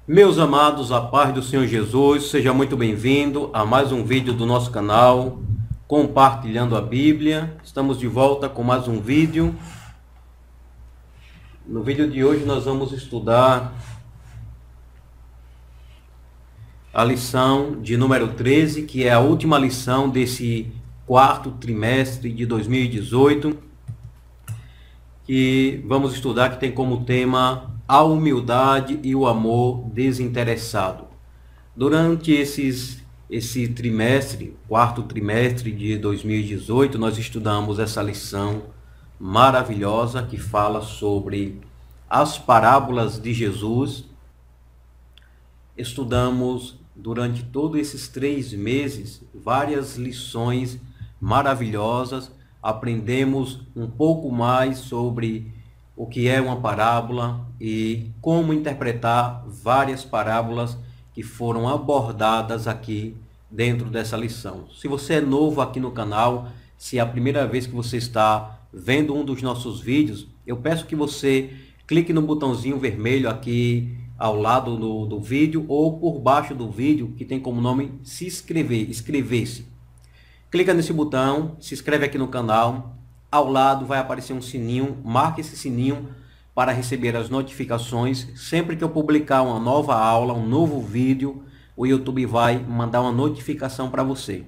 Meus amados, a paz do Senhor Jesus, seja muito bem-vindo a mais um vídeo do nosso canal, Compartilhando a Bíblia. Estamos de volta com mais um vídeo. No vídeo de hoje nós vamos estudar a lição de número 13, que é a última lição desse quarto trimestre de 2018, que vamos estudar, que tem como tema a humildade e o amor desinteressado. Durante esse trimestre, quarto trimestre de 2018, nós estudamos essa lição maravilhosa que fala sobre as parábolas de Jesus. Estudamos durante todos esses 3 meses várias lições maravilhosas. Aprendemos um pouco mais sobre o que é uma parábola e como interpretar várias parábolas que foram abordadas aqui dentro dessa lição. Se você é novo aqui no canal, se é a primeira vez que você está vendo um dos nossos vídeos, eu peço que você clique no botãozinho vermelho aqui ao lado do vídeo ou por baixo do vídeo, que tem como nome se inscrever, inscrever-se. Clica nesse botão, se inscreve aqui no canal. Ao lado vai aparecer um sininho, marque esse sininho para receber as notificações. Sempre que eu publicar uma nova aula, um novo vídeo, o YouTube vai mandar uma notificação para você.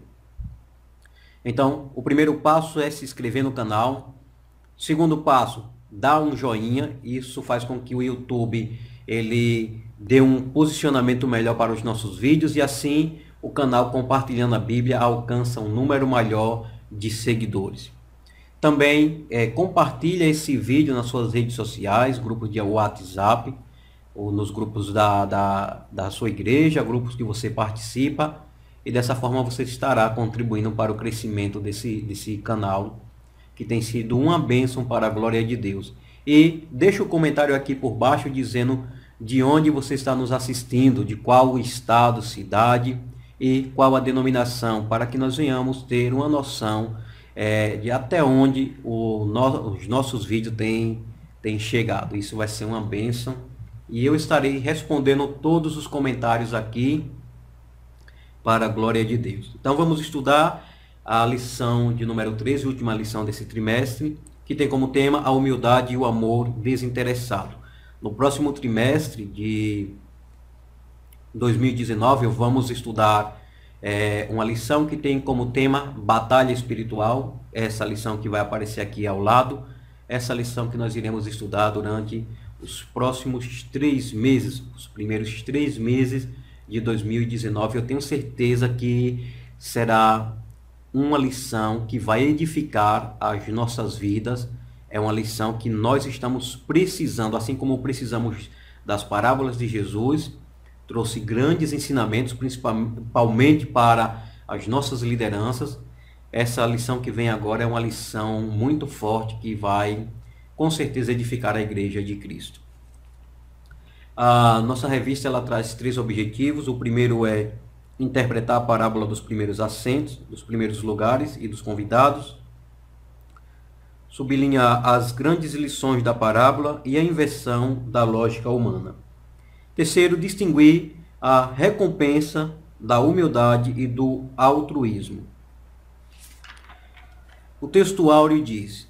Então, o primeiro passo é se inscrever no canal. Segundo passo, dá um joinha. Isso faz com que o YouTube ele dê um posicionamento melhor para os nossos vídeos e assim o canal Compartilhando a Bíblia alcança um número maior de seguidores. Também compartilha esse vídeo nas suas redes sociais, grupos de WhatsApp, ou nos grupos da sua igreja, grupos que você participa, e dessa forma você estará contribuindo para o crescimento desse canal, que tem sido uma bênção para a glória de Deus. E deixa o comentário aqui por baixo dizendo de onde você está nos assistindo, de qual estado, cidade e qual a denominação, para que nós venhamos ter uma noção de até onde os nossos vídeos têm chegado. Isso vai ser uma bênção e eu estarei respondendo todos os comentários aqui para a glória de Deus. Então vamos estudar a lição de número 13, última lição desse trimestre, que tem como tema a humildade e o amor desinteressado. No próximo trimestre de 2019 vamos estudar uma lição que tem como tema batalha espiritual. Essa lição que vai aparecer aqui ao lado, essa lição que nós iremos estudar durante os próximos 3 meses, os primeiros 3 meses de 2019. Eu tenho certeza que será uma lição que vai edificar as nossas vidas. É uma lição que nós estamos precisando, assim como precisamos das parábolas de Jesus. Trouxe grandes ensinamentos, principalmente para as nossas lideranças. Essa lição que vem agora é uma lição muito forte que vai, com certeza, edificar a Igreja de Cristo. A nossa revista ela traz 3 objetivos. O primeiro é interpretar a parábola dos primeiros assentos, dos primeiros lugares e dos convidados. Sublinhar as grandes lições da parábola e a inversão da lógica humana. Terceiro, distinguir a recompensa da humildade e do altruísmo. O texto áureo diz: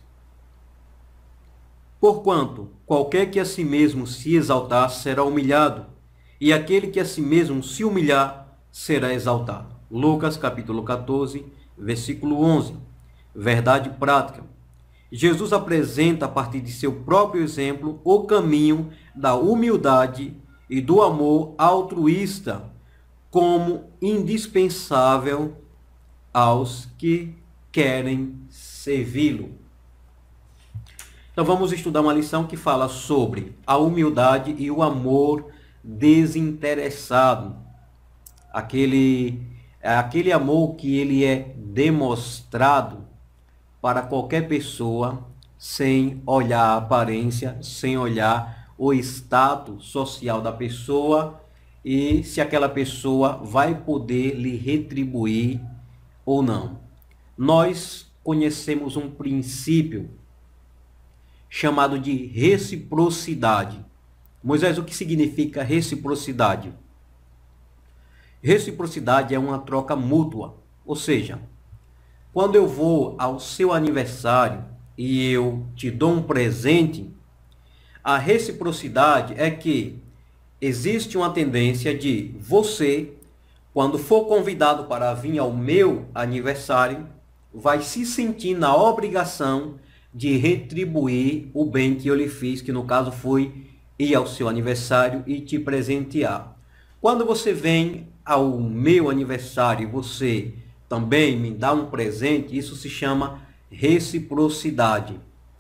porquanto qualquer que a si mesmo se exaltar será humilhado, e aquele que a si mesmo se humilhar será exaltado. Lucas capítulo 14, versículo 11. Verdade prática. Jesus apresenta a partir de seu próprio exemplo o caminho da humildade e do amor altruísta como indispensável aos que querem servi-lo. Então vamos estudar uma lição que fala sobre a humildade e o amor desinteressado. Aquele amor que ele é demonstrado para qualquer pessoa sem olhar a aparência, sem olhar o status social da pessoa e se aquela pessoa vai poder lhe retribuir ou não. Nós conhecemos um princípio chamado de reciprocidade. Moisés, o que significa reciprocidade? Reciprocidade é uma troca mútua, ou seja, quando eu vou ao seu aniversário e eu te dou um presente, a reciprocidade é que existe uma tendência de você, quando for convidado para vir ao meu aniversário, vai se sentir na obrigação de retribuir o bem que eu lhe fiz, que no caso foi ir ao seu aniversário e te presentear. Quando você vem ao meu aniversário e você também me dá um presente, isso se chama reciprocidade.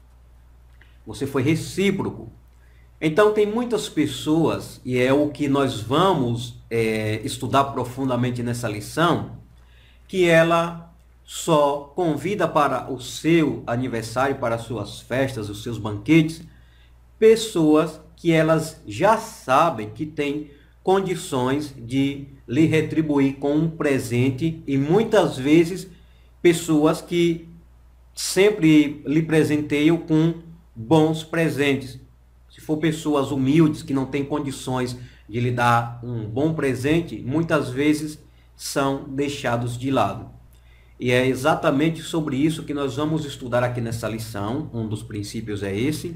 Você foi recíproco. Então tem muitas pessoas, e é o que nós vamos estudar profundamente nessa lição, que ela só convida para o seu aniversário, para as suas festas, os seus banquetes, pessoas que elas já sabem que têm condições de lhe retribuir com um presente, e muitas vezes pessoas que sempre lhe presenteiam com bons presentes. Se for pessoas humildes que não têm condições de lhe dar um bom presente, muitas vezes são deixados de lado. E é exatamente sobre isso que nós vamos estudar aqui nessa lição. Um dos princípios é esse.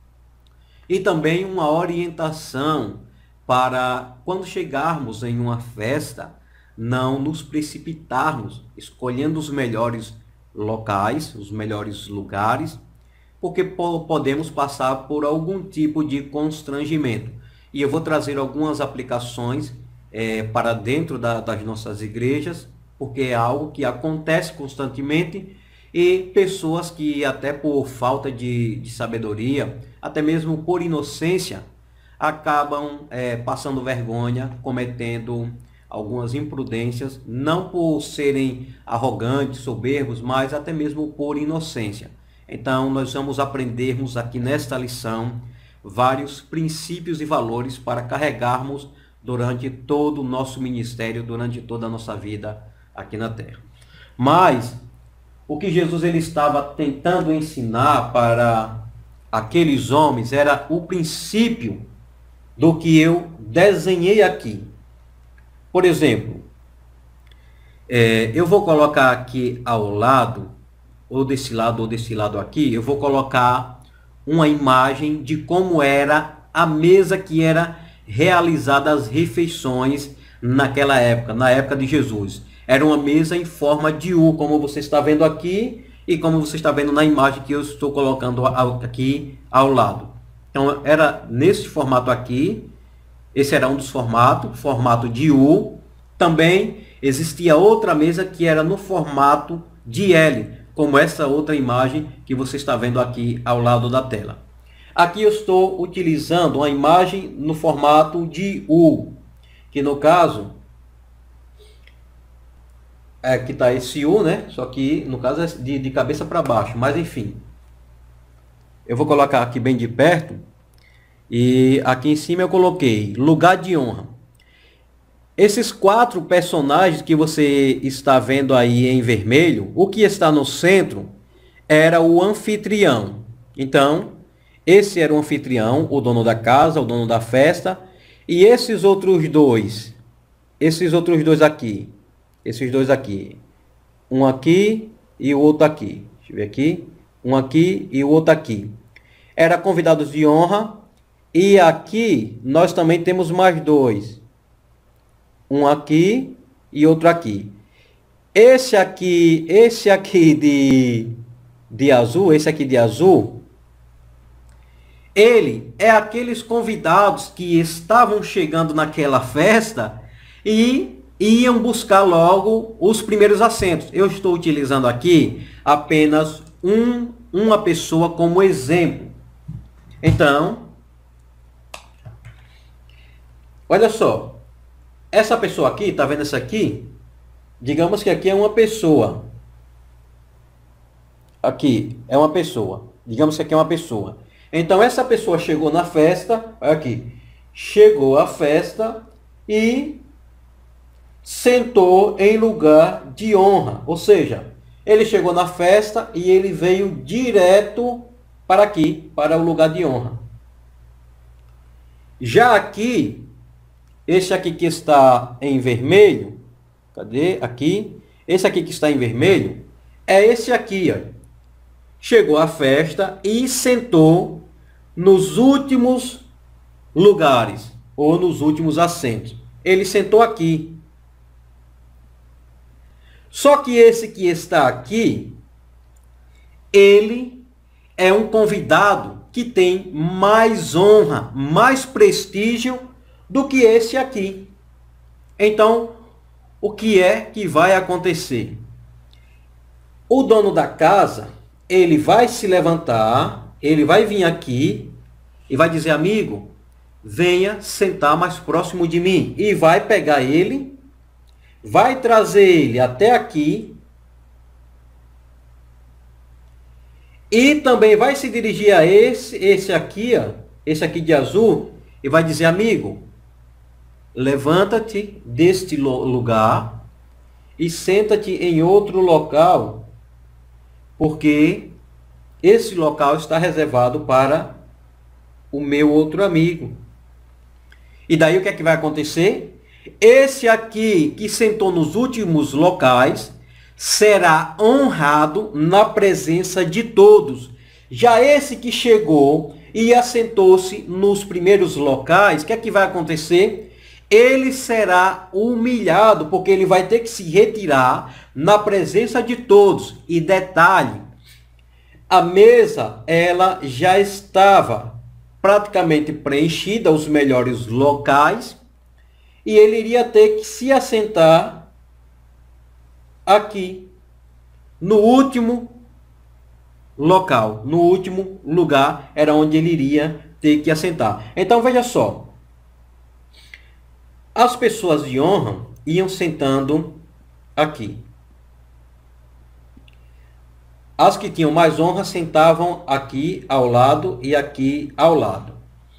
E também uma orientação para quando chegarmos em uma festa, não nos precipitarmos, escolhendo os melhores locais, os melhores lugares, porque podemos passar por algum tipo de constrangimento. E eu vou trazer algumas aplicações para dentro das nossas igrejas, porque é algo que acontece constantemente, e pessoas que até por falta de sabedoria, até mesmo por inocência, acabam passando vergonha, cometendo algumas imprudências, não por serem arrogantes, soberbos, mas até mesmo por inocência. Então, nós vamos aprendermos aqui nesta lição vários princípios e valores para carregarmos durante todo o nosso ministério, durante toda a nossa vida aqui na Terra. Mas o que Jesus ele estava tentando ensinar para aqueles homens era o princípio do que eu desenhei aqui. Por exemplo, eu vou colocar aqui ao lado, ou desse lado aqui, eu vou colocar uma imagem de como era a mesa que era realizada as refeições naquela época, na época de Jesus. Era uma mesa em forma de U, como você está vendo aqui e como você está vendo na imagem que eu estou colocando aqui ao lado. Então, era nesse formato aqui. Esse era um dos formatos, formato de U. Também existia outra mesa que era no formato de L, como essa outra imagem que você está vendo aqui ao lado da tela. Aqui eu estou utilizando uma imagem no formato de U, que no caso, aqui está esse U, né? Só que no caso é de cabeça para baixo, mas enfim. Eu vou colocar aqui bem de perto. E aqui em cima eu coloquei lugar de honra. Esses 4 personagens que você está vendo aí em vermelho, o que está no centro era o anfitrião. Então, esse era o anfitrião, o dono da casa, o dono da festa. E esses outros dois aqui, um aqui e o outro aqui. Deixa eu ver aqui. Um aqui e o outro aqui. Eram convidados de honra. E aqui nós também temos mais 2. Um aqui e outro aqui. Esse aqui de azul, ele é aqueles convidados que estavam chegando naquela festa e iam buscar logo os primeiros assentos. Eu estou utilizando aqui apenas uma pessoa como exemplo. Então, olha só, essa pessoa aqui, tá vendo essa aqui? Digamos que aqui é uma pessoa. Aqui é uma pessoa. Digamos que aqui é uma pessoa. Então, essa pessoa chegou na festa, olha aqui, chegou à festa e sentou em lugar de honra. Ou seja, ele chegou na festa e ele veio direto para aqui, para o lugar de honra. Já aqui, esse aqui que está em vermelho, cadê? Aqui. Esse aqui que está em vermelho é esse aqui, ó. Chegou à festa e sentou nos últimos lugares, ou nos últimos assentos. Ele sentou aqui. Só que esse que está aqui, ele é um convidado que tem mais honra, mais prestígio do que esse aqui. Então, o que é que vai acontecer? O dono da casa, ele vai se levantar, ele vai vir aqui e vai dizer: amigo, venha sentar mais próximo de mim. E vai pegar ele, vai trazer ele até aqui e também vai se dirigir a esse aqui, ó, esse aqui de azul, e vai dizer: amigo, levanta-te deste lugar e senta-te em outro local, porque esse local está reservado para o meu outro amigo. E daí o que é que vai acontecer? Esse aqui que sentou nos últimos locais será honrado na presença de todos. Já esse que chegou e assentou-se nos primeiros locais, o que é que vai acontecer? Ele será humilhado, porque ele vai ter que se retirar na presença de todos. E detalhe, a mesa ela já estava praticamente preenchida, os melhores locais, e ele iria ter que se assentar aqui, no último local, no último lugar era onde ele iria ter que assentar. Então veja só, as pessoas de honra iam sentando aqui. As que tinham mais honra sentavam aqui ao lado e aqui ao lado.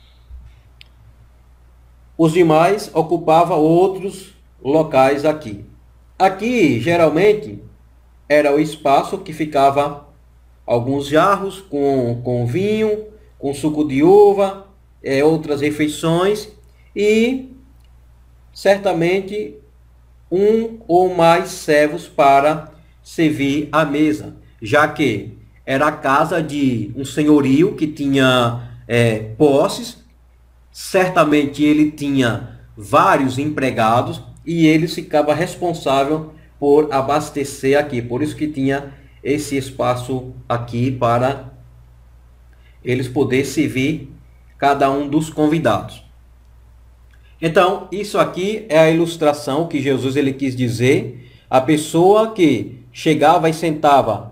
Os demais ocupavam outros locais aqui. Aqui, geralmente, era o espaço que ficava alguns jarros com vinho, com suco de uva, outras refeições e, certamente, um ou mais servos para servir à mesa, já que era a casa de um senhorio que tinha posses, certamente ele tinha vários empregados e ele ficava responsável por abastecer aqui, por isso que tinha esse espaço aqui para eles poderem servir cada um dos convidados. Então, isso aqui é a ilustração que Jesus ele quis dizer. A pessoa que chegava e sentava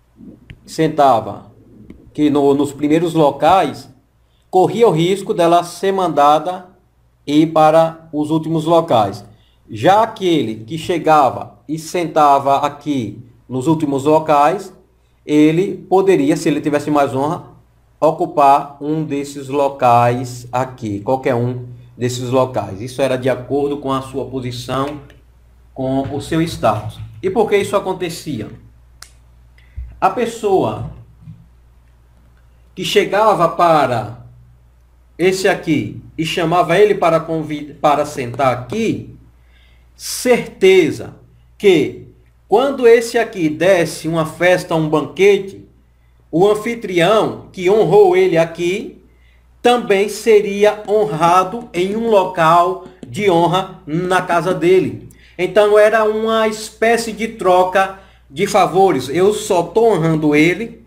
que nos primeiros locais, corria o risco dela ser mandada ir para os últimos locais. Já aquele que chegava e sentava aqui nos últimos locais, ele poderia, se ele tivesse mais honra, ocupar um desses locais aqui, qualquer um desses locais. Isso era de acordo com a sua posição, com o seu status. E por que isso acontecia? A pessoa que chegava para esse aqui e chamava ele para sentar aqui, certeza que quando esse aqui desse uma festa, um banquete, o anfitrião que honrou ele aqui também seria honrado em um local de honra na casa dele. Então era uma espécie de troca de favores. Eu só estou honrando ele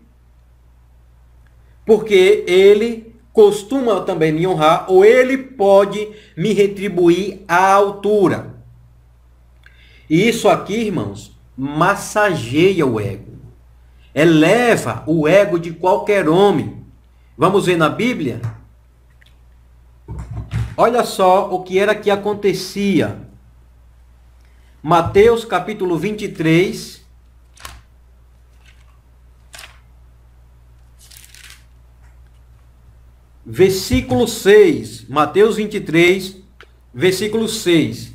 porque ele costuma também me honrar, ou ele pode me retribuir à altura. E isso aqui, irmãos, massageia o ego. Eleva o ego de qualquer homem. Vamos ver na Bíblia? Olha só o que era que acontecia. Mateus capítulo 23. Versículo 6. Mateus 23, versículo 6.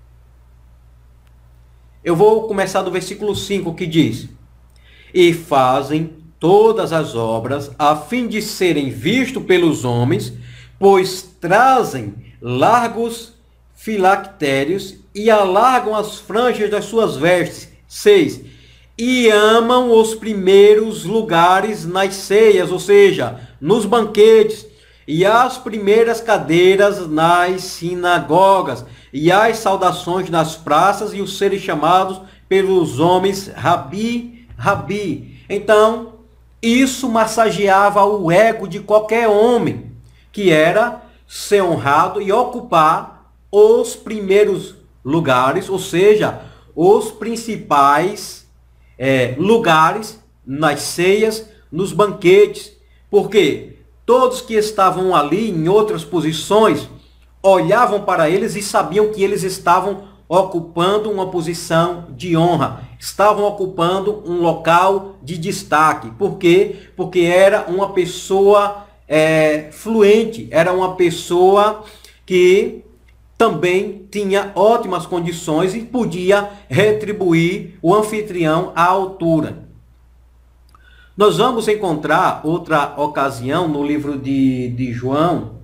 Eu vou começar do versículo 5, que diz: E fazem todas as obras a fim de serem vistos pelos homens, pois trazem largos filactérios e alargam as franjas das suas vestes. 6. E amam os primeiros lugares nas ceias, ou seja, nos banquetes, e as primeiras cadeiras nas sinagogas, e as saudações nas praças, e os serem chamados pelos homens Rabi, Rabi. Então, isso massageava o ego de qualquer homem, que era ser honrado e ocupar os primeiros lugares, ou seja, os principais lugares nas ceias, nos banquetes. Porque todos que estavam ali em outras posições olhavam para eles e sabiam que eles estavam ocupando uma posição de honra, estavam ocupando um local de destaque. Por quê? Porque era uma pessoa fluente, era uma pessoa que também tinha ótimas condições e podia retribuir o anfitrião à altura. Nós vamos encontrar outra ocasião no livro de João,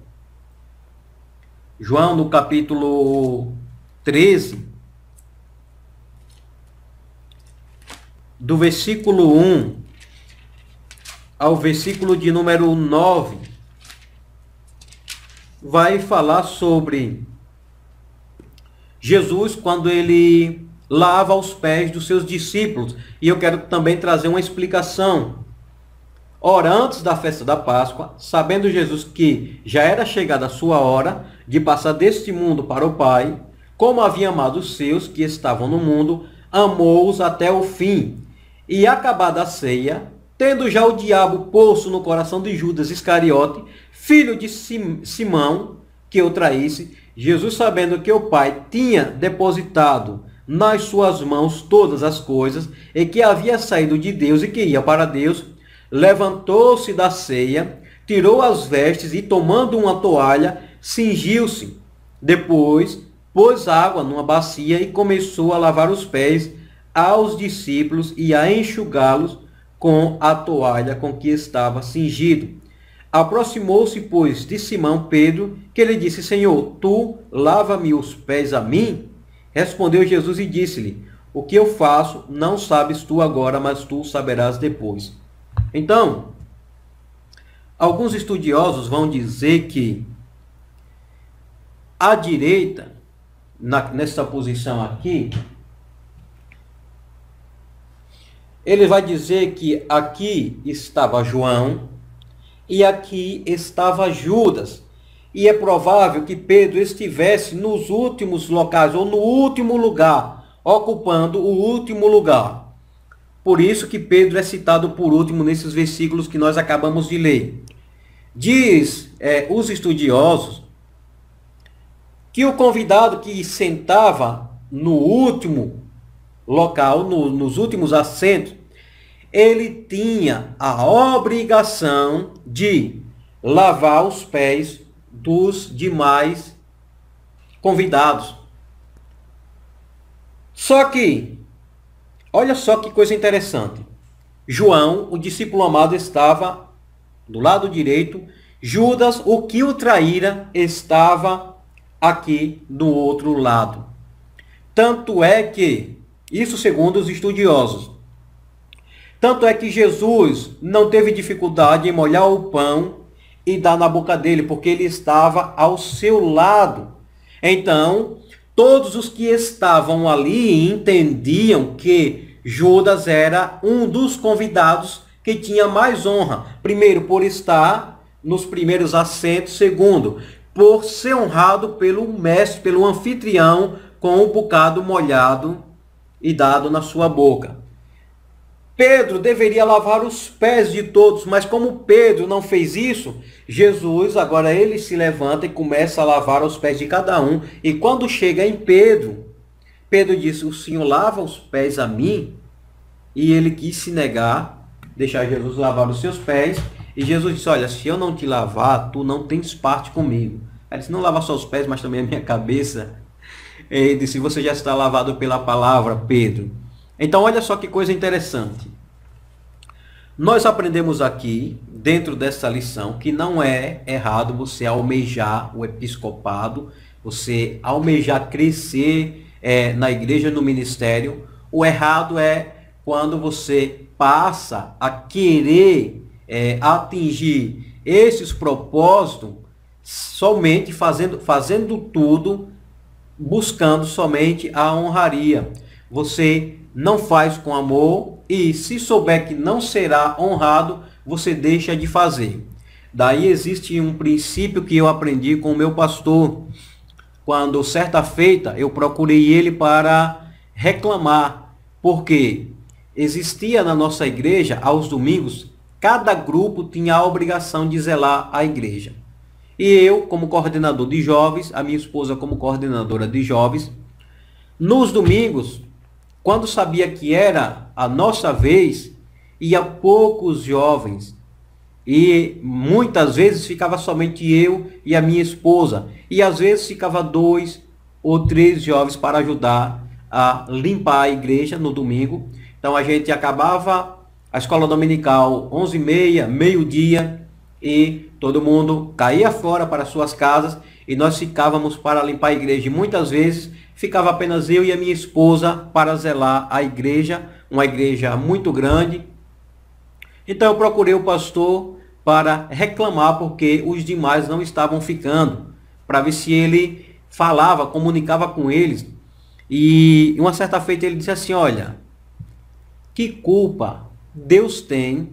no capítulo 13, do versículo 1 ao versículo de número 9, vai falar sobre Jesus quando ele lava os pés dos seus discípulos. E eu quero também trazer uma explicação. Ora, antes da festa da Páscoa, sabendo Jesus que já era chegada a sua hora de passar deste mundo para o Pai, como havia amado os seus que estavam no mundo, amou-os até o fim. E acabada a ceia, tendo já o diabo posto no coração de Judas Iscariote, filho de Simão, que o traísse, Jesus, sabendo que o Pai tinha depositado nas suas mãos todas as coisas, e que havia saído de Deus e que ia para Deus, levantou-se da ceia, tirou as vestes e, tomando uma toalha, cingiu-se. Depois, pôs água numa bacia e começou a lavar os pés aos discípulos e a enxugá-los com a toalha com que estava cingido. Aproximou-se, pois, de Simão Pedro, que lhe disse: Senhor, tu lava-me os pés a mim? Respondeu Jesus e disse-lhe: O que eu faço não sabes tu agora, mas tu saberás depois. Então, alguns estudiosos vão dizer que à direita, nessa posição aqui, ele vai dizer que aqui estava João e aqui estava Judas. E é provável que Pedro estivesse nos últimos locais, ou no último lugar, ocupando o último lugar. Por isso que Pedro é citado por último nesses versículos que nós acabamos de ler. Diz os estudiosos que o convidado que sentava no último local, nos últimos assentos, ele tinha a obrigação de lavar os pés dos demais convidados. Só que, olha só que coisa interessante. João, o discípulo amado, estava do lado direito. Judas, o que o traíra, estava aqui do outro lado. Tanto é que, isso segundo os estudiosos, tanto é que Jesus não teve dificuldade em molhar o pão e dar na boca dele, porque ele estava ao seu lado. Então, todos os que estavam ali entendiam que Judas era um dos convidados que tinha mais honra. Primeiro, por estar nos primeiros assentos. Segundo, por ser honrado pelo mestre, pelo anfitrião, com um bocado molhado e dado na sua boca. Pedro deveria lavar os pés de todos, mas como Pedro não fez isso, Jesus, agora ele se levanta e começa a lavar os pés de cada um. E quando chega em Pedro, Pedro disse: o Senhor lava os pés a mim? E ele quis se negar, deixar Jesus lavar os seus pés. E Jesus disse: olha, se eu não te lavar, tu não tens parte comigo. Ele disse: não lava só os pés, mas também a minha cabeça. Ele disse: você já está lavado pela palavra, Pedro. Então, olha só que coisa interessante. Nós aprendemos aqui, dentro dessa lição que não é errado você almejar o episcopado, você almejar crescer na igreja, no ministério. O errado é quando você passa a querer atingir esses propósitos somente fazendo tudo, buscando somente a honraria. Você não faz com amor e, se souber que não será honrado, você deixa de fazer. Daí existe um princípio que eu aprendi com o meu pastor, quando certa feita eu procurei ele para reclamar, porque existia na nossa igreja, aos domingos, cada grupo tinha a obrigação de zelar a igreja. E eu, como coordenador de jovens, a minha esposa como coordenadora de jovens, nos domingos, quando sabia que era a nossa vez, ia poucos jovens. E muitas vezes ficava somente eu e a minha esposa. E às vezes ficava 2 ou 3 jovens para ajudar a limpar a igreja no domingo. Então a gente acabava a escola dominical 11h30, meio-dia, e todo mundo caía fora para suas casas e nós ficávamos para limpar a igreja. E muitas vezes ficava apenas eu e a minha esposa para zelar a igreja, uma igreja muito grande. Então eu procurei o pastor para reclamar porque os demais não estavam ficando, para ver se ele falava, comunicava com eles. E uma certa feita ele disse assim: olha, que culpa Deus tem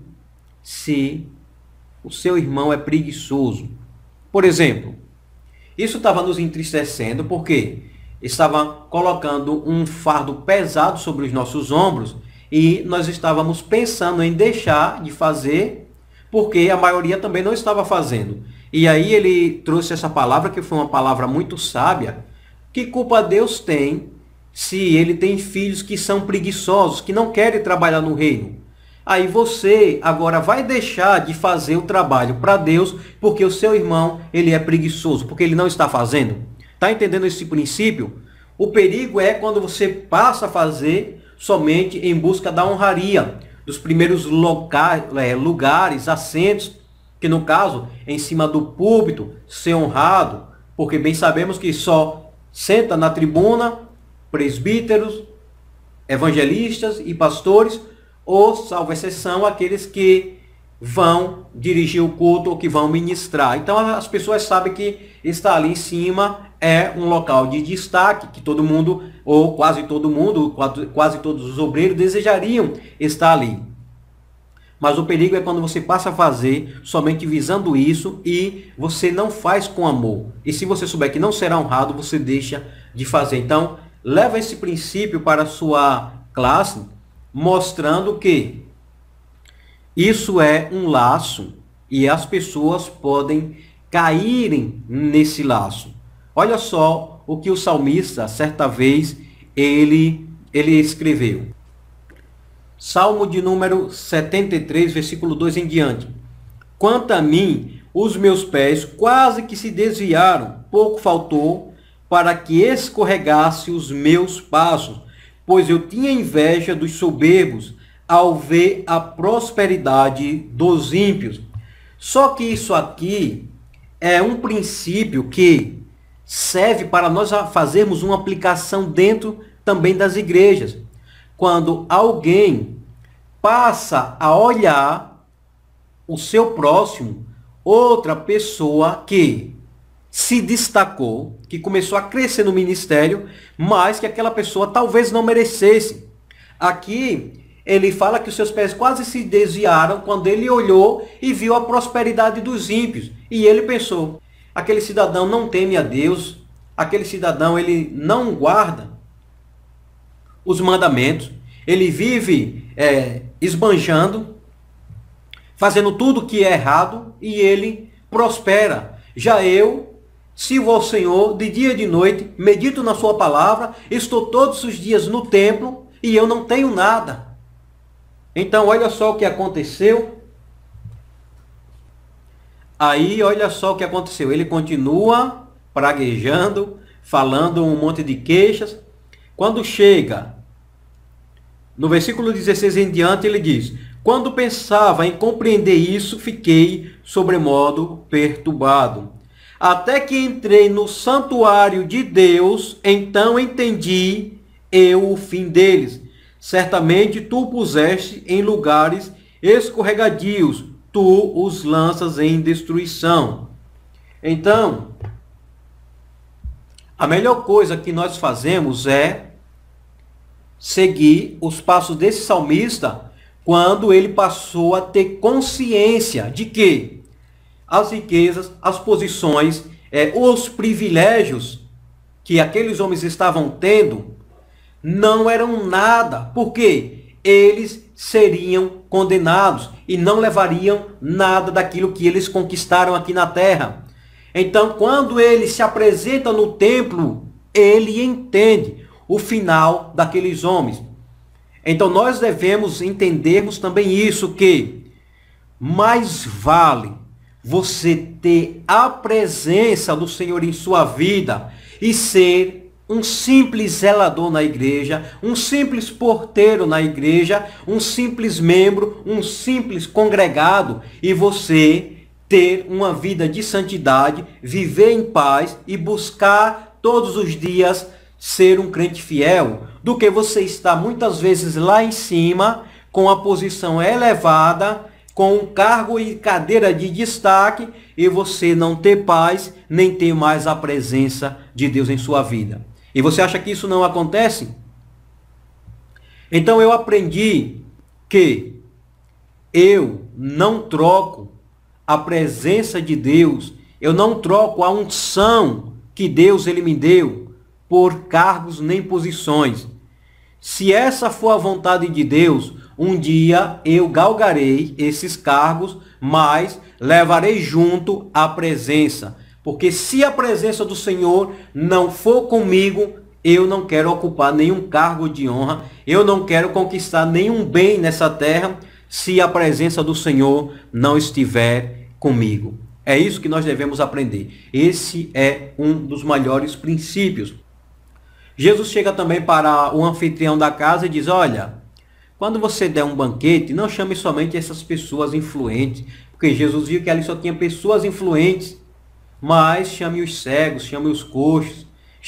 se o seu irmão é preguiçoso? Por exemplo, isso estava nos entristecendo porque estava colocando um fardo pesado sobre os nossos ombros e nós estávamos pensando em deixar de fazer porque a maioria também não estava fazendo. E aí ele trouxe essa palavra, que foi uma palavra muito sábia. Que culpa Deus tem se ele tem filhos que são preguiçosos, que não querem trabalhar no reino? Aí você agora vai deixar de fazer o trabalho para Deus porque o seu irmão ele é preguiçoso, porque ele não está fazendo? Está entendendo esse princípio? O perigo é quando você passa a fazer somente em busca da honraria, dos primeiros lugares, assentos, que no caso, em cima do púlpito, ser honrado, porque bem sabemos que só senta na tribuna presbíteros, evangelistas e pastores, ou, salvo exceção, aqueles que vão dirigir o culto ou que vão ministrar. Então as pessoas sabem que está ali em cima é um local de destaque, que todo mundo, ou quase todo mundo, quase todos os obreiros desejariam estar ali. Mas o perigo é quando você passa a fazer somente visando isso e você não faz com amor. E se você souber que não será honrado, você deixa de fazer. Então, leva esse princípio para a sua classe, mostrando que isso é um laço e as pessoas podem caírem nesse laço. Olha só o que o salmista, certa vez, ele escreveu. Salmo de número 73, versículo 2 em diante. Quanto a mim, os meus pés quase que se desviaram, pouco faltou para que escorregasse os meus passos, pois eu tinha inveja dos soberbos ao ver a prosperidade dos ímpios. Só que isso aqui é um princípio que serve para nós fazermos uma aplicação dentro também das igrejas. Quando alguém passa a olhar o seu próximo, outra pessoa que se destacou, que começou a crescer no ministério, mas que aquela pessoa talvez não merecesse. Aqui ele fala que os seus pés quase se desviaram quando ele olhou e viu a prosperidade dos ímpios. E ele pensou, aquele cidadão não teme a Deus, aquele cidadão ele não guarda os mandamentos, ele vive esbanjando, fazendo tudo que é errado e ele prospera. Já eu sirvo ao Senhor de dia e de noite, medito na sua palavra, estou todos os dias no templo e eu não tenho nada. Então olha só o que aconteceu. Aí olha só o que aconteceu. Ele continua praguejando, falando um monte de queixas. Quando chega no versículo 16 em diante, ele diz: Quando pensava em compreender isso, fiquei sobremodo perturbado. Até que entrei no santuário de Deus, então entendi eu o fim deles. Certamente tu o puseste em lugares escorregadios, tu os lanças em destruição. Então, a melhor coisa que nós fazemos é seguir os passos desse salmista quando ele passou a ter consciência de que as riquezas, as posições, os privilégios que aqueles homens estavam tendo não eram nada, porque eles seriam condenados e não levariam nada daquilo que eles conquistaram aqui na terra. Então, quando ele se apresenta no templo, ele entende o final daqueles homens. Então, nós devemos entendermos também isso, que mais vale você ter a presença do Senhor em sua vida e ser um simples zelador na igreja, um simples porteiro na igreja, um simples membro, um simples congregado, e você ter uma vida de santidade, viver em paz e buscar todos os dias ser um crente fiel, do que você estar muitas vezes lá em cima, com a posição elevada, com um cargo e cadeira de destaque, e você não ter paz, nem ter mais a presença de Deus em sua vida. E você acha que isso não acontece? Então eu aprendi que eu não troco a presença de Deus, eu não troco a unção que Deus ele me deu por cargos nem posições. Se essa for a vontade de Deus, um dia eu galgarei esses cargos, mas levarei junto a presença. Porque se a presença do Senhor não for comigo, eu não quero ocupar nenhum cargo de honra, eu não quero conquistar nenhum bem nessa terra, se a presença do Senhor não estiver comigo. É isso que nós devemos aprender. Esse é um dos maiores princípios. Jesus chega também para o anfitrião da casa e diz: olha, quando você der um banquete, não chame somente essas pessoas influentes, porque Jesus viu que ali só tinha pessoas influentes, mas chame os cegos, chame os coxos,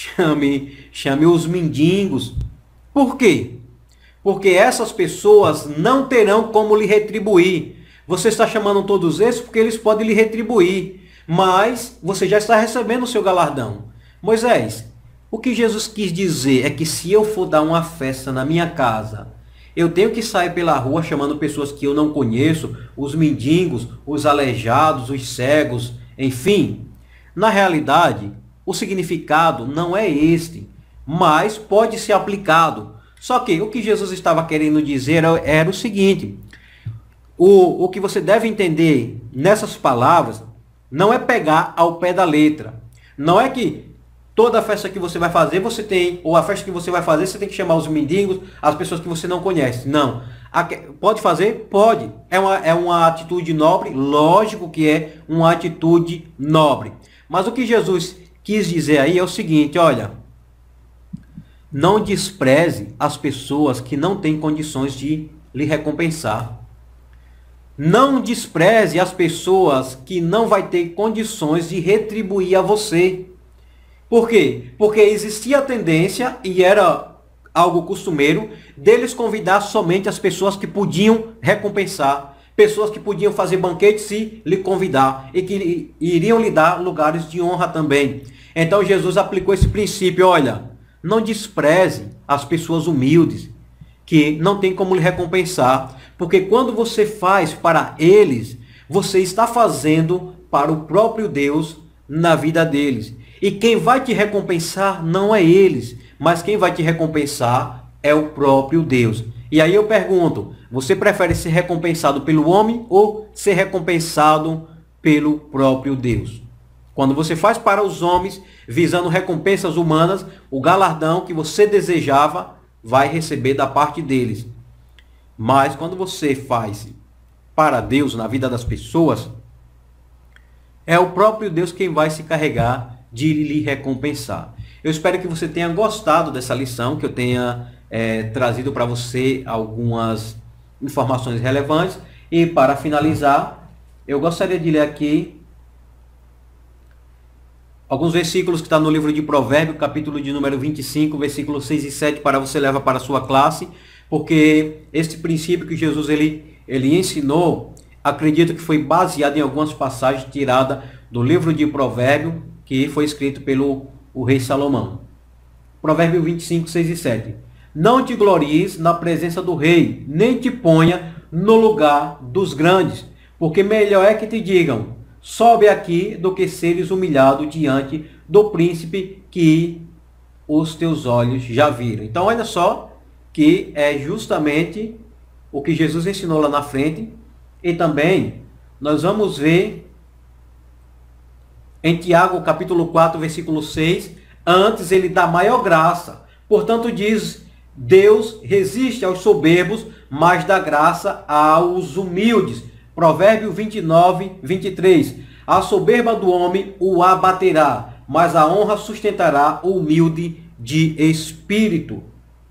chame os mendigos. Por quê? Porque essas pessoas não terão como lhe retribuir. Você está chamando todos esses porque eles podem lhe retribuir, mas você já está recebendo o seu galardão. Moisés, o que Jesus quis dizer é que se eu for dar uma festa na minha casa, eu tenho que sair pela rua chamando pessoas que eu não conheço, os mendigos, os aleijados, os cegos, enfim. Na realidade, o significado não é este, mas pode ser aplicado. Só que o que Jesus estava querendo dizer era o seguinte: o que você deve entender nessas palavras não é pegar ao pé da letra. Não é que toda festa que você vai fazer, você tem, ou a festa que você vai fazer, você tem que chamar os mendigos, as pessoas que você não conhece. Não. Pode fazer? Pode. É uma atitude nobre? Lógico que é uma atitude nobre. Mas o que Jesus quis dizer aí é o seguinte: olha, não despreze as pessoas que não têm condições de lhe recompensar. Não despreze as pessoas que não vai ter condições de retribuir a você. Por quê? Porque existia a tendência, e era algo costumeiro, deles convidar somente as pessoas que podiam recompensar, pessoas que podiam fazer banquetes e lhe convidar, e que iriam lhe dar lugares de honra também. Então Jesus aplicou esse princípio: olha, não despreze as pessoas humildes, que não tem como lhe recompensar, porque quando você faz para eles, você está fazendo para o próprio Deus na vida deles. E quem vai te recompensar não é eles, mas quem vai te recompensar é o próprio Deus. E aí eu pergunto, você prefere ser recompensado pelo homem ou ser recompensado pelo próprio Deus? Quando você faz para os homens, visando recompensas humanas, o galardão que você desejava vai receber da parte deles. Mas quando você faz para Deus na vida das pessoas, é o próprio Deus quem vai se carregar de lhe recompensar. Eu espero que você tenha gostado dessa lição, que eu tenha trazido para você algumas informações relevantes. E para finalizar, eu gostaria de ler aqui alguns versículos que estão no livro de Provérbios, capítulo de número 25, versículos 6 e 7, para você levar para a sua classe, porque este princípio que Jesus ele ensinou, acredito que foi baseado em algumas passagens tiradas do livro de Provérbios, que foi escrito pelo o rei Salomão. Provérbio 25, 6 e 7. Não te glories na presença do rei, nem te ponha no lugar dos grandes, porque melhor é que te digam, sobe aqui, do que seres humilhado diante do príncipe que os teus olhos já viram. Então olha só que é justamente o que Jesus ensinou lá na frente. E também nós vamos ver em Tiago capítulo 4, versículo 6, antes ele dá maior graça. Portanto diz, Deus resiste aos soberbos, mas dá graça aos humildes. Provérbio 29, 23. A soberba do homem o abaterá, mas a honra sustentará o humilde de espírito.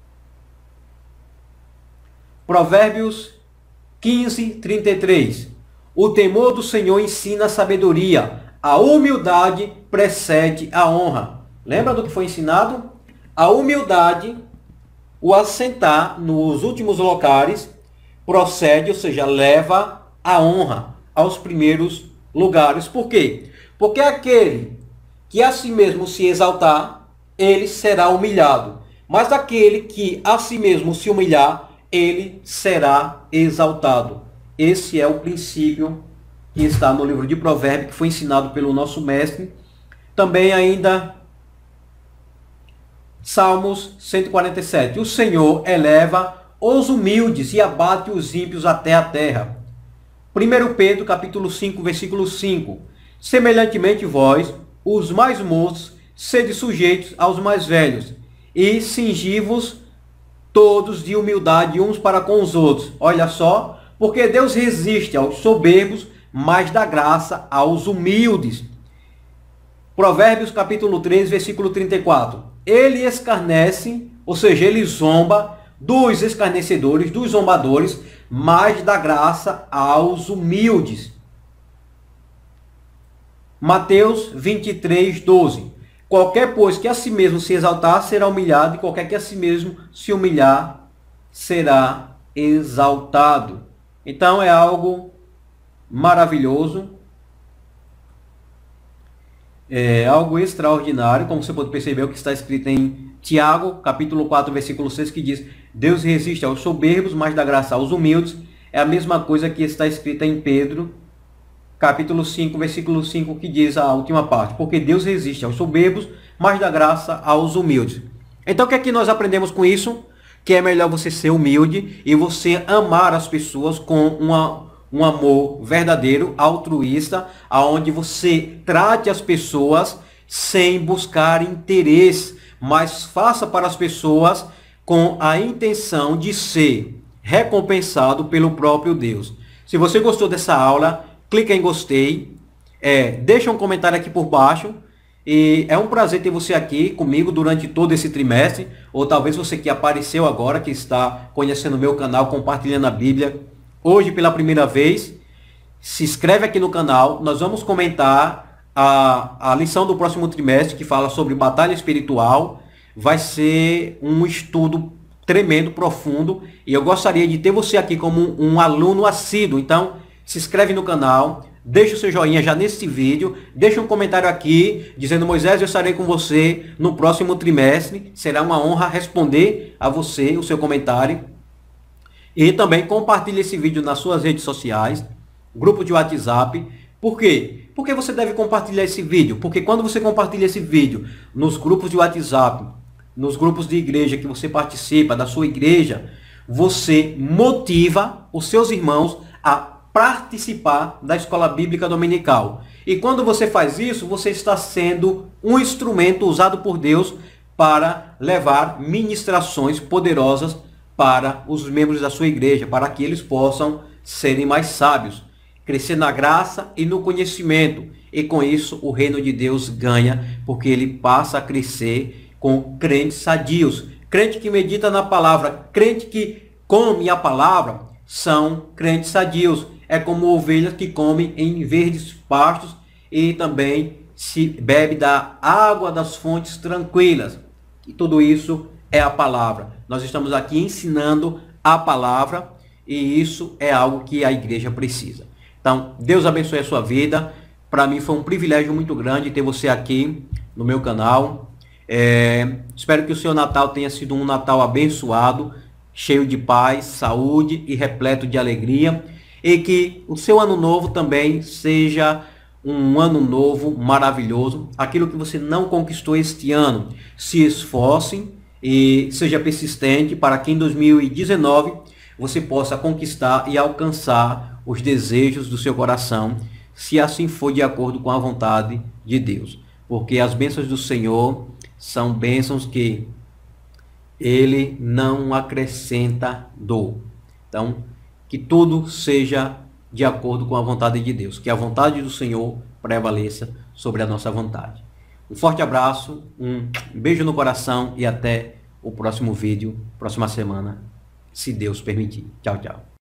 Provérbios 15, 33. O temor do Senhor ensina a sabedoria, a humildade precede a honra. Lembra do que foi ensinado? A humildade, o assentar nos últimos locais, procede, ou seja, leva a honra aos primeiros lugares. Por quê? Porque aquele que a si mesmo se exaltar, ele será humilhado. Mas aquele que a si mesmo se humilhar, ele será exaltado. Esse é o princípio que está no livro de Provérbios, que foi ensinado pelo nosso mestre. Também ainda Salmos 147. O Senhor eleva os humildes e abate os ímpios até a terra. 1 Pedro capítulo 5, versículo 5. Semelhantemente vós, os mais moços, sede sujeitos aos mais velhos, e cingi-vos todos de humildade uns para com os outros. Olha só, porque Deus resiste aos soberbos, mas dá graça aos humildes. Provérbios capítulo 3, versículo 34. Ele escarnece, ou seja, ele zomba dos escarnecedores, dos zombadores, mas dá graça aos humildes. Mateus 23, 12. Qualquer, pois, que a si mesmo se exaltar, será humilhado, e qualquer que a si mesmo se humilhar, será exaltado. Então é algo maravilhoso, é algo extraordinário, como você pode perceber o que está escrito em Tiago, capítulo 4, versículo 6, que diz, Deus resiste aos soberbos, mas dá graça aos humildes. É a mesma coisa que está escrita em Pedro, capítulo 5, versículo 5, que diz a última parte, porque Deus resiste aos soberbos, mas dá graça aos humildes. Então o que é que nós aprendemos com isso? Que é melhor você ser humilde e você amar as pessoas com um amor verdadeiro, altruísta, aonde você trate as pessoas sem buscar interesse, mas faça para as pessoas com a intenção de ser recompensado pelo próprio Deus. Se você gostou dessa aula, clica em gostei, deixa um comentário aqui por baixo, e é um prazer ter você aqui comigo durante todo esse trimestre, ou talvez você que apareceu agora, que está conhecendo o meu canal, compartilhando a Bíblia, hoje pela primeira vez. Se inscreve aqui no canal, nós vamos comentar a lição do próximo trimestre, que fala sobre batalha espiritual. Vai ser um estudo tremendo, profundo, e eu gostaria de ter você aqui como um aluno assíduo. Então, se inscreve no canal, deixa o seu joinha já nesse vídeo, deixa um comentário aqui, dizendo, Moisés, eu estarei com você no próximo trimestre. Será uma honra responder a você, o seu comentário. E também compartilhe esse vídeo nas suas redes sociais, grupo de WhatsApp. Por quê? Porque você deve compartilhar esse vídeo. Porque quando você compartilha esse vídeo nos grupos de WhatsApp, nos grupos de igreja que você participa, da sua igreja, você motiva os seus irmãos a participar da escola bíblica dominical. E quando você faz isso, você está sendo um instrumento usado por Deus para levar ministrações poderosas para os membros da sua igreja, para que eles possam serem mais sábios, crescer na graça e no conhecimento. E com isso o reino de Deus ganha, porque ele passa a crescer com crentes sadios, crente que medita na palavra, crente que come a palavra, são crentes sadios. É como ovelhas que comem em verdes pastos e também se bebe da água das fontes tranquilas. E tudo isso é a palavra. Nós estamos aqui ensinando a palavra e isso é algo que a igreja precisa. Então, Deus abençoe a sua vida. Para mim foi um privilégio muito grande ter você aqui no meu canal. Espero que o seu Natal tenha sido um Natal abençoado, cheio de paz, saúde e repleto de alegria. E que o seu ano novo também seja um ano novo maravilhoso. Aquilo que você não conquistou este ano, se esforce e seja persistente para que em 2019 você possa conquistar e alcançar os desejos do seu coração, se assim for de acordo com a vontade de Deus. Porque as bênçãos do Senhor são bênçãos que Ele não acrescenta dor. Então, que tudo seja de acordo com a vontade de Deus. Que a vontade do Senhor prevaleça sobre a nossa vontade. Um forte abraço, um beijo no coração e até o próximo vídeo, próxima semana, se Deus permitir. Tchau, tchau.